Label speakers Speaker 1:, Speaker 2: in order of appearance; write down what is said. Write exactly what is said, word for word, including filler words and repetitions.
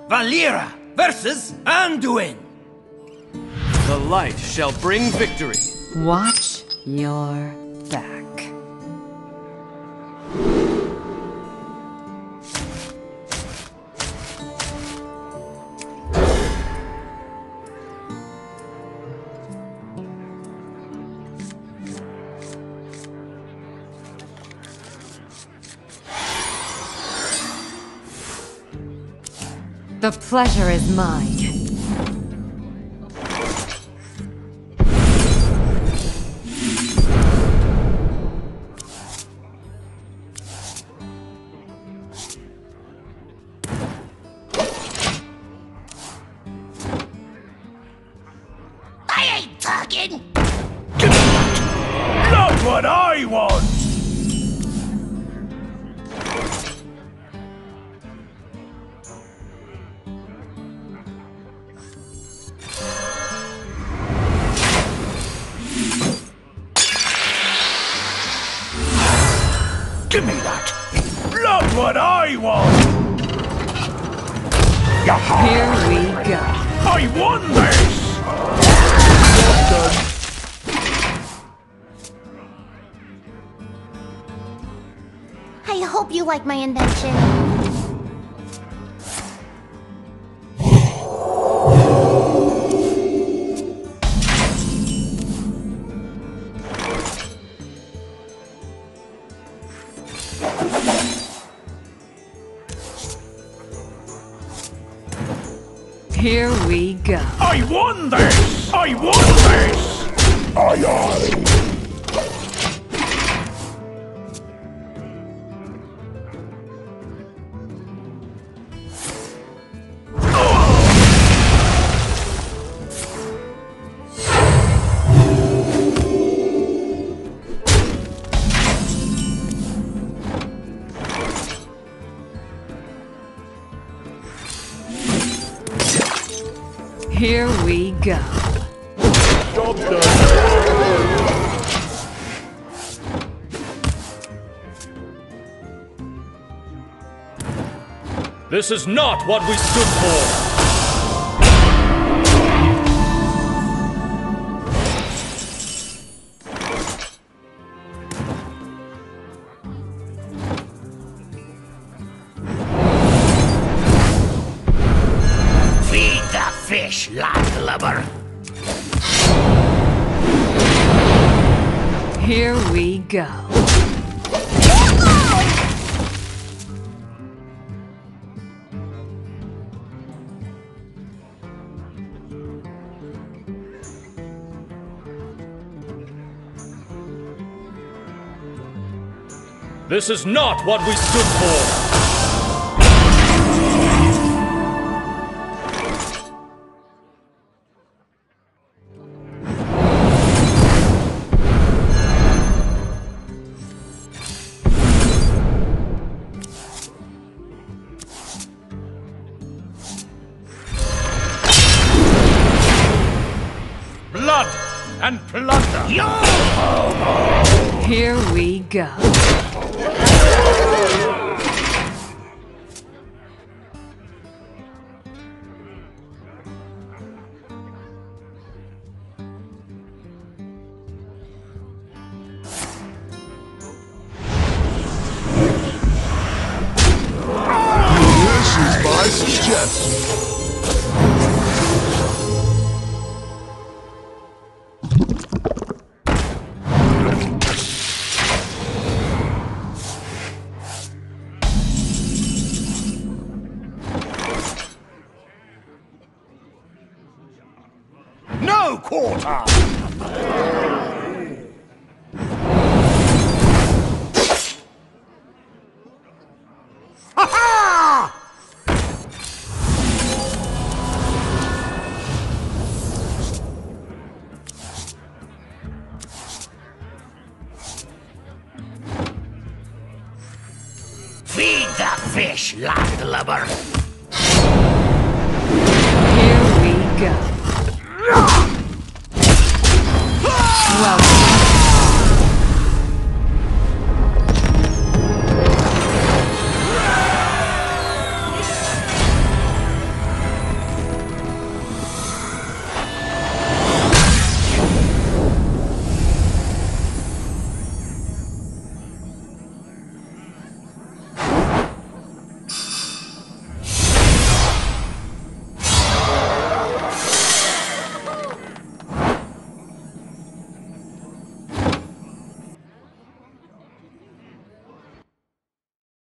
Speaker 1: Valeera versus Anduin.
Speaker 2: The light shall bring victory.
Speaker 3: Watch your back. The pleasure is mine.
Speaker 4: I ain't talking!
Speaker 1: Not what I want! Give me that! Not what I want!
Speaker 3: Here we go.
Speaker 1: I won this!
Speaker 4: I hope you like my invention.
Speaker 3: Here we go.
Speaker 1: I won this! I won this! Aye aye!
Speaker 3: Here we go.
Speaker 1: Job done.
Speaker 2: This is not what we stood for!
Speaker 4: Feed the fish, landlubber!
Speaker 3: Here we go.
Speaker 2: This is not what we stood for!
Speaker 1: Blood and plunder!
Speaker 3: Here we go.
Speaker 5: This is my suggestion.
Speaker 1: No quarter! Ha-ha!
Speaker 4: Feed the fish, landlubber!
Speaker 3: Here we go. Well